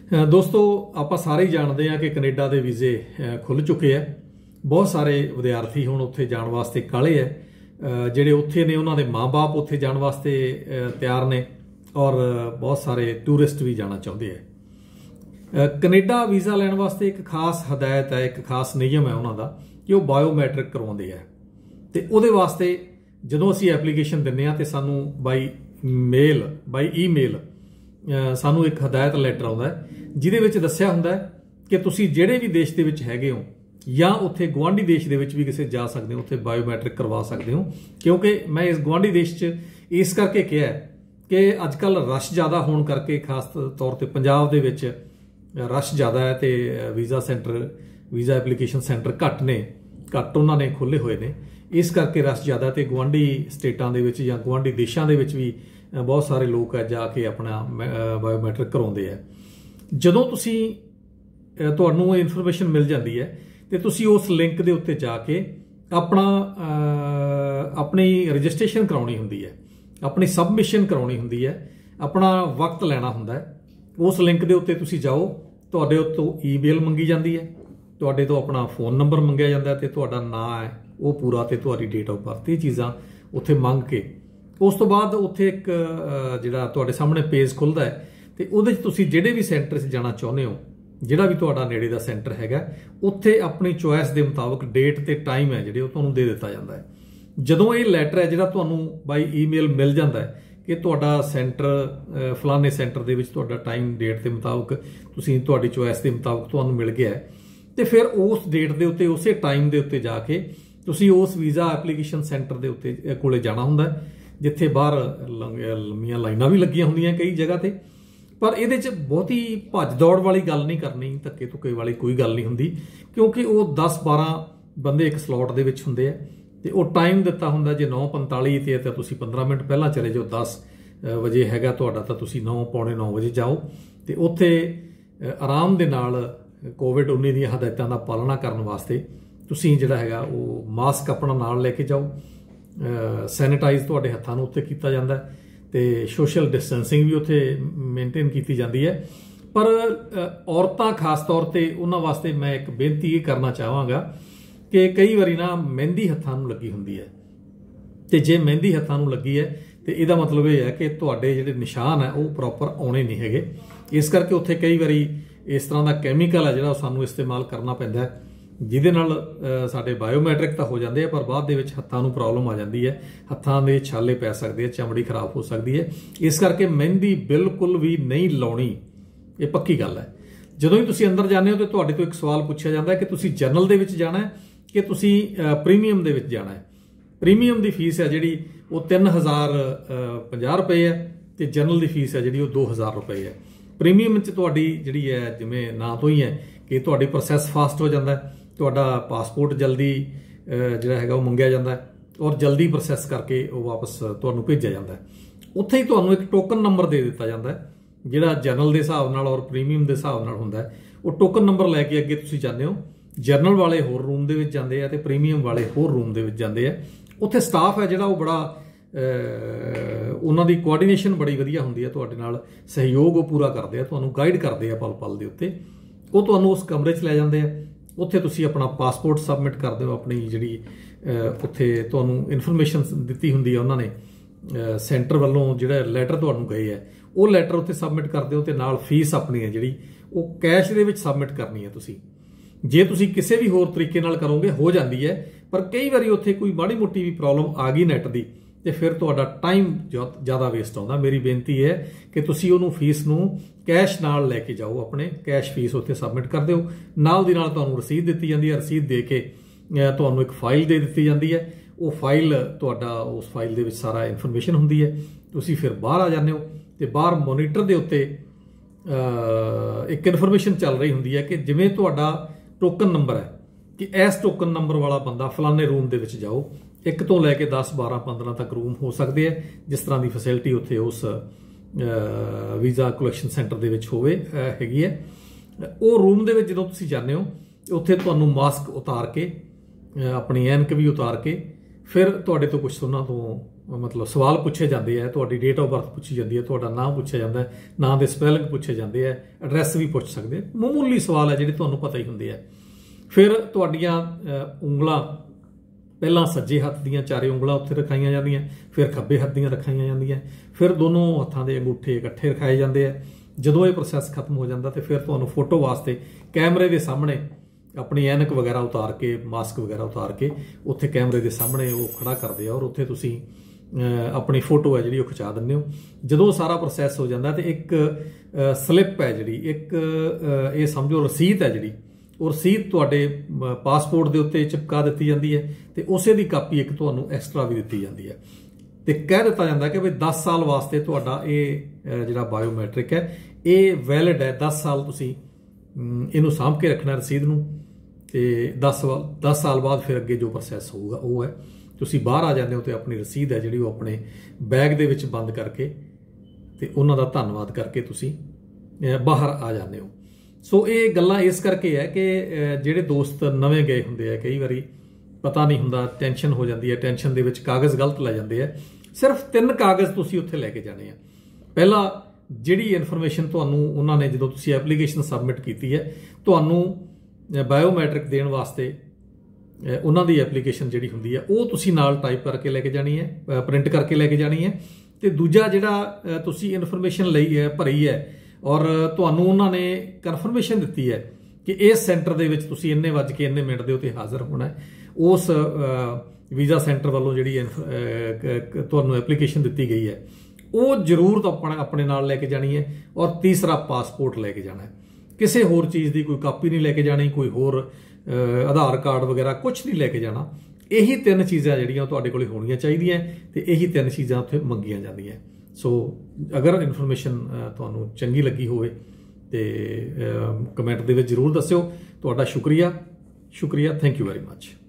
ਦੋਸਤੋ ਆਪਾਂ ਸਾਰੇ ਹੀ ਜਾਣਦੇ ਹਾਂ ਕਿ ਕੈਨੇਡਾ ਦੇ ਵੀਜ਼ੇ ਖੁੱਲ ਚੁੱਕੇ ਆ। ਬਹੁਤ ਸਾਰੇ ਵਿਦਿਆਰਥੀ ਹੁਣ ਉੱਥੇ ਜਾਣ ਵਾਸਤੇ ਕਾਹਲੇ ਆ। ਜਿਹੜੇ ਉੱਥੇ ਨੇ ਉਹਨਾਂ ਦੇ ਮਾਂ-ਬਾਪ ਉੱਥੇ ਜਾਣ ਵਾਸਤੇ ਤਿਆਰ ਨੇ ਔਰ ਬਹੁਤ ਸਾਰੇ ਟੂਰਿਸਟ ਵੀ ਜਾਣਾ ਚਾਹੁੰਦੇ ਆ। ਕੈਨੇਡਾ ਵੀਜ਼ਾ ਲੈਣ ਵਾਸਤੇ ਇੱਕ ਖਾਸ ਹਦਾਇਤ ਹੈ, ਇੱਕ ਖਾਸ ਨਿਯਮ ਹੈ ਉਹਨਾਂ ਦਾ ਕਿ ਉਹ ਬਾਇਓਮੈਟ੍ਰਿਕ ਕਰਵਾਉਂਦੇ ਆ। ਤੇ ਉਹਦੇ ਵਾਸਤੇ ਜਦੋਂ ਅਸੀਂ ਐਪਲੀਕੇਸ਼ਨ ਦਿੰਦੇ ਆ ਤੇ ਸਾਨੂੰ ਬਾਈ ਈਮੇਲ ਸਾਨੂੰ ਇੱਕ ਹਦਾਇਤ ਲੈਟਰ ਆਉਂਦਾ ਹੈ ਜਿਹਦੇ ਵਿੱਚ ਦੱਸਿਆ ਹੁੰਦਾ ਹੈ ਕਿ ਤੁਸੀਂ ਜਿਹੜੇ ਵੀ ਦੇਸ਼ ਦੇ ਵਿੱਚ ਹੈਗੇ ਹੋ ਜਾਂ ਉੱਥੇ ਗੁਆਂਢੀ ਦੇਸ਼ ਦੇ ਵਿੱਚ ਵੀ ਕਿਸੇ ਜਾ ਸਕਦੇ ਹੋ, ਉੱਥੇ ਬਾਇਓਮੈਟ੍ਰਿਕ ਕਰਵਾ ਸਕਦੇ ਹੋ। ਕਿਉਂਕਿ ਮੈਂ ਇਸ ਗੁਆਂਢੀ ਦੇਸ਼ 'ਚ ਇਸ ਕਰਕੇ ਕਿਹਾ ਕਿ ਅੱਜ ਕੱਲ੍ਹ ਰਸ਼ ਜ਼ਿਆਦਾ ਹੋਣ ਕਰਕੇ, ਖਾਸ ਤੌਰ ਤੇ ਪੰਜਾਬ ਦੇ ਵਿੱਚ ਰਸ਼ ਜ਼ਿਆਦਾ ਹੈ ਤੇ ਵੀਜ਼ਾ ਐਪਲੀਕੇਸ਼ਨ ਸੈਂਟਰ ਘੱਟ ਉਹਨਾਂ ਨੇ ਖੁੱਲ੍ਹੇ ਹੋਏ ਨੇ। ਇਸ ਕਰਕੇ ਰਸ਼ ਜ਼ਿਆਦਾ ਤੇ ਗੁਆਂਢੀ ਸਟੇਟਾਂ ਦੇ ਵਿੱਚ ਜਾਂ ਗੁਆਂਢੀ ਦੇਸ਼ਾਂ ਦੇ ਵਿੱਚ ਵੀ ਬਹੁਤ ਸਾਰੇ ਲੋਕ ਹੈ ਜਾ ਕੇ ਆਪਣਾ ਬਾਇਓਮੈਟ੍ਰਿਕ ਕਰਾਉਂਦੇ ਆ। ਜਦੋਂ ਤੁਹਾਨੂੰ ਇਨਫੋਰਮੇਸ਼ਨ ਮਿਲ ਜਾਂਦੀ ਹੈ ਤੇ ਤੁਸੀਂ ਉਸ ਲਿੰਕ ਦੇ ਉੱਤੇ ਜਾ ਕੇ ਆਪਣੀ ਰਜਿਸਟ੍ਰੇਸ਼ਨ ਕਰਾਉਣੀ ਹੁੰਦੀ ਹੈ, ਆਪਣੀ ਸਬਮਿਸ਼ਨ ਕਰਾਉਣੀ ਹੁੰਦੀ ਹੈ, ਆਪਣਾ ਵਕਤ ਲੈਣਾ ਹੁੰਦਾ ਹੈ। ਉਸ ਲਿੰਕ ਦੇ ਉੱਤੇ ਤੁਸੀਂ ਜਾਓ, ਤੁਹਾਡੇ ਉੱਤੋਂ ਈਮੇਲ ਮੰਗੀ ਜਾਂਦੀ ਹੈ, ਤੁਹਾਡੇ ਤੋਂ ਆਪਣਾ ਫੋਨ ਨੰਬਰ ਮੰਗਿਆ ਜਾਂਦਾ ਤੇ ਤੁਹਾਡਾ ਨਾਂ ਹੈ ਉਹ ਪੂਰਾ ਤੇ ਤੁਹਾਡੀ ਡੇਟ ਆਫ ਬਰਥ, ਇਹ ਚੀਜ਼ਾਂ ਉੱਥੇ ਮੰਗ ਕੇ ਉਸ ਤੋਂ ਬਾਅਦ ਉੱਥੇ ਇੱਕ ਜਿਹੜਾ ਤੁਹਾਡੇ ਸਾਹਮਣੇ ਪੇਜ ਖੁੱਲ੍ਹਦਾ ਹੈ ਤੇ ਉਹਦੇ 'ਚ ਤੁਸੀਂ ਜਿਹੜੇ ਵੀ ਸੈਂਟਰ 'ਚ ਜਾਣਾ ਚਾਹੁੰਦੇ ਹੋ, ਜਿਹੜਾ ਵੀ ਤੁਹਾਡਾ ਨੇੜੇ ਦਾ ਸੈਂਟਰ ਹੈਗਾ, ਉੱਥੇ ਆਪਣੀ ਚੋਇਸ ਦੇ ਮੁਤਾਬਕ ਡੇਟ ਤੇ ਟਾਈਮ ਹੈ ਜਿਹੜੇ ਉਹ ਤੁਹਾਨੂੰ ਦੇ ਦਿੱਤਾ ਜਾਂਦਾ ਹੈ। ਜਦੋਂ ਇਹ ਲੈਟਰ ਹੈ ਜਿਹੜਾ ਤੁਹਾਨੂੰ ਬਾਈ ਈਮੇਲ ਮਿਲ ਜਾਂਦਾ ਹੈ ਕਿ ਤੁਹਾਡਾ ਸੈਂਟਰ ਫਲਾਣੇ ਸੈਂਟਰ ਦੇ ਵਿੱਚ ਤੁਹਾਡਾ ਟਾਈਮ ਡੇਟ ਦੇ ਮੁਤਾਬਕ ਤੁਹਾਡੀ ਚੋਇਸ ਦੇ ਮੁਤਾਬਕ ਤੁਹਾਨੂੰ ਮਿਲ ਗਿਆ ਹੈ, ਤੇ ਫਿਰ ਉਸ ਡੇਟ ਦੇ ਉੱਤੇ ਉਸੇ ਟਾਈਮ ਦੇ ਉੱਤੇ ਜਾ ਕੇ ਤੁਸੀਂ ਉਸ ਵੀਜ਼ਾ ਐਪਲੀਕੇਸ਼ਨ ਸੈਂਟਰ ਦੇ ਉੱਤੇ ਕੋਲੇ ਜਾਣਾ ਹੁੰਦਾ, ਜਿੱਥੇ ਬਾਹਰ ਲੰਮੀਆਂ ਲਾਈਨਾਂ ਵੀ ਲੱਗੀਆਂ ਹੁੰਦੀਆਂ ਕਈ ਜਗ੍ਹਾ ਤੇ। ਪਰ ਇਹਦੇ 'ਚ ਬਹੁਤੀ ਭੱਜ ਦੌੜ ਵਾਲੀ ਗੱਲ ਨਹੀਂ ਕਰਨੀ, ਧੱਕੇ ਧੁੱਕੇ ਵਾਲੀ ਕੋਈ ਗੱਲ ਨਹੀਂ ਹੁੰਦੀ, ਕਿਉਂਕਿ ਉਹ 10-12 ਬੰਦੇ ਇੱਕ ਸਲੋਟ ਦੇ ਵਿੱਚ ਹੁੰਦੇ ਆ ਤੇ ਉਹ ਟਾਈਮ ਦਿੱਤਾ ਹੁੰਦਾ। ਜੇ 9:45 ਤੇ ਤਾਂ ਤੁਸੀਂ 15 ਮਿੰਟ ਪਹਿਲਾਂ ਚਲੇ ਜਾਓ, 10 ਵਜੇ ਹੈਗਾ ਤੁਹਾਡਾ ਤਾਂ ਤੁਸੀਂ 9:45 ਵਜੇ ਜਾਓ ਤੇ ਉੱਥੇ ਆਰਾਮ ਦੇ ਨਾਲ ਕੋਵਿਡ-19 ਦੀਆਂ ਹਦਾਇਤਾਂ ਦਾ ਪਾਲਣਾ ਕਰਨ ਵਾਸਤੇ ਤੁਸੀਂ ਜਿਹੜਾ ਹੈਗਾ ਉਹ ਮਾਸਕ ਆਪਣਾ ਨਾਲ ਲੈ ਕੇ ਜਾਓ, ਸੈਨੀਟਾਈਜ਼ ਤੁਹਾਡੇ ਹੱਥਾਂ ਨੂੰ ਉੱਤੇ ਕੀਤਾ ਜਾਂਦਾ ਤੇ ਸੋਸ਼ਲ ਡਿਸਟੈਂਸਿੰਗ ਵੀ ਉੱਥੇ ਮੇਨਟੇਨ ਕੀਤੀ ਜਾਂਦੀ ਹੈ। ਪਰ ਔਰਤਾਂ ਖਾਸ ਤੌਰ ਤੇ ਉਹਨਾਂ ਵਾਸਤੇ ਮੈਂ ਇੱਕ ਬੇਨਤੀ ਇਹ ਕਰਨਾ ਚਾਹਾਂਗਾ ਕਿ ਕਈ ਵਾਰੀ ਨਾ ਮਹਿੰਦੀ ਹੱਥਾਂ ਨੂੰ ਲੱਗੀ ਹੁੰਦੀ ਹੈ ਤੇ ਜੇ ਮਹਿੰਦੀ ਹੱਥਾਂ ਨੂੰ ਲੱਗੀ ਹੈ ਤੇ ਇਹਦਾ ਮਤਲਬ ਇਹ ਹੈ ਕਿ ਤੁਹਾਡੇ ਜਿਹੜੇ ਨਿਸ਼ਾਨ ਹੈ ਉਹ ਪ੍ਰੋਪਰ ਆਉਣੇ ਨਹੀਂ ਹੈਗੇ। ਇਸ ਕਰਕੇ ਉੱਥੇ ਕਈ ਵਾਰੀ ਇਸ ਤਰ੍ਹਾਂ ਦਾ ਕੈਮੀਕਲ ਹੈ ਜਿਹੜਾ ਉਹ ਸਾਨੂੰ ਇਸਤੇਮਾਲ ਕਰਨਾ ਪੈਂਦਾ, ਜਿਹਦੇ ਨਾਲ ਸਾਡੇ ਬਾਇਓਮੈਟ੍ਰਿਕ ਤਾਂ ਹੋ ਜਾਂਦੇ ਆ ਪਰ ਬਾਅਦ ਦੇ ਵਿੱਚ ਹੱਥਾਂ ਨੂੰ ਪ੍ਰੋਬਲਮ ਆ ਜਾਂਦੀ ਹੈ, ਹੱਥਾਂ ਦੇ ਛਾਲੇ ਪੈ ਸਕਦੇ ਆ, ਚਮੜੀ ਖਰਾਬ ਹੋ ਸਕਦੀ ਹੈ। ਇਸ ਕਰਕੇ ਮਹਿੰਦੀ ਬਿਲਕੁਲ ਵੀ ਨਹੀਂ ਲਾਉਣੀ, ਇਹ ਪੱਕੀ ਗੱਲ ਹੈ। ਜਦੋਂ ਹੀ ਤੁਸੀਂ ਅੰਦਰ ਜਾਂਦੇ ਹੋ ਤੇ ਤੁਹਾਡੇ ਤੋਂ ਇੱਕ ਸਵਾਲ ਪੁੱਛਿਆ ਜਾਂਦਾ ਕਿ ਤੁਸੀਂ ਜਨਰਲ ਦੇ ਵਿੱਚ ਜਾਣਾ ਹੈ ਕਿ ਤੁਸੀਂ ਪ੍ਰੀਮੀਅਮ ਦੇ ਵਿੱਚ ਜਾਣਾ ਹੈ। ਪ੍ਰੀਮੀਅਮ ਦੀ ਫੀਸ ਹੈ ਜਿਹੜੀ ਉਹ 3050 ਰੁਪਏ ਹੈ ਤੇ ਜਨਰਲ ਦੀ ਫੀਸ ਹੈ ਜਿਹੜੀ ਉਹ 2000 ਰੁਪਏ ਹੈ। ਪ੍ਰੀਮੀਅਮ 'ਚ ਤੁਹਾਡੀ ਜਿਹੜੀ ਹੈ ਜਿਵੇਂ ਨਾਂ ਤੋਂ ਹੀ ਹੈ ਕਿ ਤੁਹਾਡੀ ਪ੍ਰੋਸੈਸ ਫਾਸਟ ਹੋ ਜਾਂਦਾ, ਤੁਹਾਡਾ ਪਾਸਪੋਰਟ ਜਲਦੀ ਜਿਹੜਾ ਹੈਗਾ ਉਹ ਮੰਗਿਆ ਜਾਂਦਾ ਔਰ ਜਲਦੀ ਪ੍ਰੋਸੈਸ ਕਰਕੇ ਉਹ ਵਾਪਸ ਤੁਹਾਨੂੰ ਭੇਜਿਆ ਜਾਂਦਾ। ਉੱਥੇ ਹੀ ਤੁਹਾਨੂੰ ਇੱਕ ਟੋਕਨ ਨੰਬਰ ਦੇ ਦਿੱਤਾ ਜਾਂਦਾ ਜਿਹੜਾ ਜਨਰਲ ਦੇ ਹਿਸਾਬ ਨਾਲ ਔਰ ਪ੍ਰੀਮੀਅਮ ਦੇ ਹਿਸਾਬ ਨਾਲ ਹੁੰਦਾ। ਉਹ ਟੋਕਨ ਨੰਬਰ ਲੈ ਕੇ ਅੱਗੇ ਤੁਸੀਂ ਜਾਂਦੇ ਹੋ। ਜਨਰਲ ਵਾਲੇ ਹੋਰ ਰੂਮ ਦੇ ਵਿੱਚ ਜਾਂਦੇ ਆ ਤੇ ਪ੍ਰੀਮੀਅਮ ਵਾਲੇ ਹੋਰ ਰੂਮ ਦੇ ਵਿੱਚ ਜਾਂਦੇ ਆ। ਉੱਥੇ ਸਟਾਫ ਹੈ ਜਿਹੜਾ ਉਹ ਬੜਾ ਉਹਨਾਂ ਦੀ ਕੋਆਰਡੀਨੇਸ਼ਨ ਬੜੀ ਵਧੀਆ ਹੁੰਦੀ ਹੈ, ਤੁਹਾਡੇ ਨਾਲ ਸਹਿਯੋਗ ਉਹ ਪੂਰਾ ਕਰਦੇ ਆ, ਤੁਹਾਨੂੰ ਗਾਈਡ ਕਰਦੇ ਆ ਪਲ ਪਲ ਦੇ ਉੱਤੇ। ਉਹ ਤੁਹਾਨੂੰ ਉਸ ਕਮਰੇ 'ਚ ਲੈ ਜਾਂਦੇ ਆ, ਉੱਥੇ ਤੁਸੀਂ ਆਪਣਾ ਪਾਸਪੋਰਟ ਸਬਮਿਟ ਕਰਦੇ ਹੋ। ਆਪਣੀ ਜਿਹੜੀ ਉੱਥੇ ਤੁਹਾਨੂੰ ਇਨਫੋਰਮੇਸ਼ਨ ਦਿੱਤੀ ਹੁੰਦੀ ਹੈ ਉਹਨਾਂ ਨੇ ਸੈਂਟਰ ਵੱਲੋਂ, ਜਿਹੜਾ ਲੈਟਰ ਤੁਹਾਨੂੰ ਗਏ ਹੈ ਉਹ ਲੈਟਰ ਉੱਥੇ ਸਬਮਿਟ ਕਰਦੇ ਹੋ ਤੇ ਨਾਲ ਫੀਸ ਆਪਣੀ ਹੈ ਜਿਹੜੀ ਉਹ ਕੈਸ਼ ਦੇ ਵਿੱਚ ਸਬਮਿਟ ਕਰਨੀ ਹੈ ਤੁਸੀਂ। ਜੇ ਤੁਸੀਂ ਕਿਸੇ ਵੀ ਹੋਰ ਤਰੀਕੇ ਨਾਲ ਕਰੋਗੇ ਹੋ ਜਾਂਦੀ ਹੈ, ਪਰ ਕਈ ਵਾਰੀ ਉੱਥੇ ਕੋਈ ਮਾੜੀ ਮੋਟੀ ਵੀ ਪ੍ਰੋਬਲਮ ਆ ਗਈ ਨੈਟ ਦੀ ਤੇ ਫਿਰ ਤੁਹਾਡਾ ਟਾਈਮ ਜ਼ਿਆਦਾ ਵੇਸਟ ਆਉਂਦਾ। ਮੇਰੀ ਬੇਨਤੀ ਹੈ ਕਿ ਤੁਸੀਂ ਉਹਨੂੰ ਫੀਸ ਨੂੰ ਕੈਸ਼ ਨਾਲ ਲੈ ਕੇ ਜਾਓ, ਆਪਣੇ ਕੈਸ਼ ਫੀਸ ਉੱਥੇ ਸਬਮਿਟ ਕਰ ਦਿਓ। ਨਾਲ ਦੀ ਨਾਲ ਤੁਹਾਨੂੰ ਰਸੀਦ ਦਿੱਤੀ ਜਾਂਦੀ ਹੈ, ਰਸੀਦ ਦੇ ਕੇ ਤੁਹਾਨੂੰ ਇੱਕ ਫਾਈਲ ਦੇ ਦਿੱਤੀ ਜਾਂਦੀ ਹੈ। ਉਹ ਫਾਈਲ ਤੁਹਾਡਾ, ਉਸ ਫਾਈਲ ਦੇ ਵਿੱਚ ਸਾਰਾ ਇਨਫੋਰਮੇਸ਼ਨ ਹੁੰਦੀ ਹੈ। ਤੁਸੀਂ ਫਿਰ ਬਾਹਰ ਆ ਜਾਂਦੇ ਹੋ ਤੇ ਬਾਹਰ ਮੋਨੀਟਰ ਦੇ ਉੱਤੇ ਇੱਕ ਇਨਫੋਰਮੇਸ਼ਨ ਚੱਲ ਰਹੀ ਹੁੰਦੀ ਹੈ ਕਿ ਜਿਵੇਂ ਤੁਹਾਡਾ ਟੋਕਨ ਨੰਬਰ ਹੈ ਕਿ ਇਸ ਟੋਕਨ ਨੰਬਰ ਵਾਲਾ ਬੰਦਾ ਫਲਾਣੇ ਰੂਮ ਦੇ ਵਿੱਚ ਜਾਓ। 1 ਤੋਂ ਲੈ ਕੇ 10, 12, 15 ਤੱਕ ਰੂਮ ਹੋ ਸਕਦੇ ਆ, ਜਿਸ ਤਰ੍ਹਾਂ ਦੀ ਫੈਸਿਲਿਟੀ ਉੱਥੇ ਉਸ ਵੀਜ਼ਾ ਕਲੈਕਸ਼ਨ ਸੈਂਟਰ ਦੇ ਵਿੱਚ ਹੈਗੀ ਹੈ। ਉਹ ਰੂਮ ਦੇ ਵਿੱਚ ਜਦੋਂ ਤੁਸੀਂ ਜਾਂਦੇ ਹੋ ਉੱਥੇ ਤੁਹਾਨੂੰ ਮਾਸਕ ਉਤਾਰ ਕੇ, ਆਪਣੀ ਐਨਕ ਵੀ ਉਤਾਰ ਕੇ ਫਿਰ ਤੁਹਾਡੇ ਤੋਂ ਕੁਝ ਉਹਨਾਂ ਤੋਂ ਮਤਲਬ ਸਵਾਲ ਪੁੱਛੇ ਜਾਂਦੇ ਆ, ਤੁਹਾਡੀ ਡੇਟ ਆਫ ਬਰਥ ਪੁੱਛੀ ਜਾਂਦੀ ਹੈ, ਤੁਹਾਡਾ ਨਾਮ ਪੁੱਛਿਆ ਜਾਂਦਾ, ਨਾਂ ਦੇ ਸਪੈਲਿੰਗ ਪੁੱਛੇ ਜਾਂਦੇ ਆ, ਐਡਰੈਸ ਵੀ ਪੁੱਛ ਸਕਦੇ, ਮਾਮੂਲੀ ਸਵਾਲ ਹੈ ਜਿਹੜੇ ਤੁਹਾਨੂੰ ਪਤਾ ਹੀ ਹੁੰਦੇ ਆ। ਫਿਰ ਤੁਹਾਡੀਆਂ ਉਂਗਲਾਂ ਪਹਿਲਾਂ ਸੱਜੇ ਹੱਥ ਦੀਆਂ ਚਾਰੇ ਉਂਗਲਾਂ ਉੱਥੇ ਰਖਾਈਆਂ ਜਾਂਦੀਆਂ, ਫਿਰ ਖੱਬੇ ਹੱਥ ਦੀਆਂ ਰਖਾਈਆਂ ਜਾਂਦੀਆਂ, ਫਿਰ ਦੋਨੋਂ ਹੱਥਾਂ ਦੇ ਅੰਗੂਠੇ ਇਕੱਠੇ ਰਖਾਏ ਜਾਂਦੇ ਆ। ਜਦੋਂ ਇਹ ਪ੍ਰੋਸੈਸ ਖਤਮ ਹੋ ਜਾਂਦਾ ਤੇ ਫਿਰ ਤੁਹਾਨੂੰ ਫੋਟੋ ਵਾਸਤੇ ਕੈਮਰੇ ਦੇ ਸਾਹਮਣੇ ਆਪਣੀ ਐਨਕ ਵਗੈਰਾ ਉਤਾਰ ਕੇ, ਮਾਸਕ ਵਗੈਰਾ ਉਤਾਰ ਕੇ ਉੱਥੇ ਕੈਮਰੇ ਦੇ ਸਾਹਮਣੇ ਉਹ ਖੜਾ ਕਰਦੇ ਆ ਔਰ ਉੱਥੇ ਤੁਸੀਂ ਆਪਣੀ ਫੋਟੋ ਹੈ ਜਿਹੜੀ ਉਹ ਖਿਚਾ ਦਿੰਦੇ ਹੋ। ਜਦੋਂ ਸਾਰਾ ਪ੍ਰੋਸੈਸ ਹੋ ਜਾਂਦਾ ਤੇ ਇੱਕ ਸਲਿੱਪ ਹੈ ਜਿਹੜੀ, ਇੱਕ ਇਹ ਸਮਝੋ ਰਸੀਦ ਹੈ ਜਿਹੜੀ, ਉਹ ਰਸੀਦ ਤੁਹਾਡੇ ਪਾਸਪੋਰਟ ਦੇ ਉੱਤੇ ਚਿਪਕਾ ਦਿੱਤੀ ਜਾਂਦੀ ਹੈ ਤੇ ਉਸੇ ਦੀ ਕਾਪੀ ਇੱਕ ਤੁਹਾਨੂੰ ਐਕਸਟਰਾ ਵੀ ਦਿੱਤੀ ਜਾਂਦੀ ਹੈ ਤੇ ਕਹਿ ਦਿੱਤਾ ਜਾਂਦਾ ਕਿ ਵੀ 10 ਸਾਲ ਵਾਸਤੇ ਤੁਹਾਡਾ ਇਹ ਜਿਹੜਾ ਬਾਇਓਮੈਟ੍ਰਿਕ ਹੈ ਇਹ ਵੈਲਿਡ ਹੈ। 10 ਸਾਲ ਤੁਸੀਂ ਇਹਨੂੰ ਸਾਂਭ ਕੇ ਰੱਖਣਾ ਰਸੀਦ ਨੂੰ ਤੇ 10 ਸਾਲ ਬਾਅਦ ਫਿਰ ਅੱਗੇ ਜੋ ਪ੍ਰੋਸੈਸ ਹੋਊਗਾ ਉਹ ਹੈ ਤੁਸੀਂ ਬਾਹਰ ਆ ਜਾਂਦੇ ਹੋ ਤੇ ਆਪਣੀ ਰਸੀਦ ਹੈ ਜਿਹੜੀ ਉਹ ਆਪਣੇ ਬੈਗ ਦੇ ਵਿੱਚ ਬੰਦ ਕਰਕੇ ਤੇ ਉਹਨਾਂ ਦਾ ਧੰਨਵਾਦ ਕਰਕੇ ਤੁਸੀਂ ਬਾਹਰ ਆ ਜਾਂਦੇ ਹੋ। ਸੋ ਇਹ ਗੱਲਾਂ ਇਸ ਕਰਕੇ ਹੈ ਕਿ ਜਿਹੜੇ ਦੋਸਤ ਨਵੇਂ ਗਏ ਹੁੰਦੇ ਆ, ਕਈ ਵਾਰੀ ਪਤਾ ਨਹੀਂ ਹੁੰਦਾ, ਟੈਨਸ਼ਨ ਹੋ ਜਾਂਦੀ ਹੈ, ਟੈਨਸ਼ਨ ਦੇ ਵਿੱਚ ਕਾਗਜ਼ ਗਲਤ ਲੈ ਜਾਂਦੇ ਆ। ਸਿਰਫ 3 ਕਾਗਜ਼ ਤੁਸੀਂ ਉੱਥੇ ਲੈ ਕੇ ਜਾਣੇ ਆ। ਪਹਿਲਾ, ਜਿਹੜੀ ਇਨਫੋਰਮੇਸ਼ਨ ਤੁਹਾਨੂੰ ਉਹਨਾਂ ਨੇ ਜਦੋਂ ਤੁਸੀਂ ਐਪਲੀਕੇਸ਼ਨ ਸਬਮਿਟ ਕੀਤੀ ਹੈ ਤੁਹਾਨੂੰ ਬਾਇਓਮੈਟ੍ਰਿਕ ਦੇਣ ਵਾਸਤੇ ਉਹਨਾਂ ਦੀ ਐਪਲੀਕੇਸ਼ਨ ਜਿਹੜੀ ਹੁੰਦੀ ਹੈ ਉਹ ਤੁਸੀਂ ਨਾਲ ਟਾਈਪ ਕਰਕੇ ਲੈ ਕੇ ਜਾਣੀ ਹੈ, ਪ੍ਰਿੰਟ ਕਰਕੇ ਲੈ ਕੇ ਜਾਣੀ ਹੈ। ਤੇ ਦੂਜਾ ਜਿਹੜਾ ਤੁਸੀਂ ਇਨਫੋਰਮੇਸ਼ਨ ਲਈ ਹੈ, ਭਰੀ ਹੈ ਔਰ ਤੁਹਾਨੂੰ ਉਹਨਾਂ ਨੇ ਕਨਫਰਮੇਸ਼ਨ ਦਿੱਤੀ ਹੈ ਕਿ ਇਸ ਸੈਂਟਰ ਦੇ ਵਿੱਚ ਤੁਸੀਂ ਇੰਨੇ ਵੱਜ ਕੇ ਇੰਨੇ ਮਿੰਟ ਦੇ ਉੱਤੇ ਹਾਜ਼ਰ ਹੋਣਾ ਹੈ, ਉਸ ਵੀਜ਼ਾ ਸੈਂਟਰ ਵੱਲੋਂ ਜਿਹੜੀ ਤੁਹਾਨੂੰ ਐਪਲੀਕੇਸ਼ਨ ਦਿੱਤੀ ਗਈ ਹੈ ਉਹ ਜ਼ਰੂਰ ਆਪਣੇ ਨਾਲ ਲੈ ਕੇ ਜਾਣੀ ਹੈ। ਔਰ ਤੀਸਰਾ, ਪਾਸਪੋਰਟ ਲੈ ਕੇ ਜਾਣਾ ਹੈ। ਕਿਸੇ ਹੋਰ ਚੀਜ਼ ਦੀ ਕੋਈ ਕਾਪੀ ਨਹੀਂ ਲੈ ਕੇ ਜਾਣੀ, ਕੋਈ ਹੋਰ ਆਧਾਰ ਕਾਰਡ ਵਗੈਰਾ ਕੁਝ ਨਹੀਂ ਲੈ ਕੇ ਜਾਣਾ। ਇਹੀ 3 ਚੀਜ਼ਾਂ ਜਿਹੜੀਆਂ ਤੁਹਾਡੇ ਕੋਲ ਹੋਣੀਆਂ ਚਾਹੀਦੀਆਂ ਤੇ ਇਹੀ 3 ਚੀਜ਼ਾਂ ਉੱਥੇ ਮੰਗੀਆਂ ਜਾਂਦੀਆਂ। ਸੋ ਅਗਰ ਇਨਫੋਰਮੇਸ਼ਨ ਤੁਹਾਨੂੰ ਚੰਗੀ ਲੱਗੀ ਹੋਵੇ ਤੇ ਕਮੈਂਟ ਦੇ ਵਿੱਚ ਜ਼ਰੂਰ ਦੱਸਿਓ। ਤੁਹਾਡਾ ਸ਼ੁਕਰੀਆ, ਥੈਂਕ ਯੂ ਵੈਰੀ ਮੱਚ।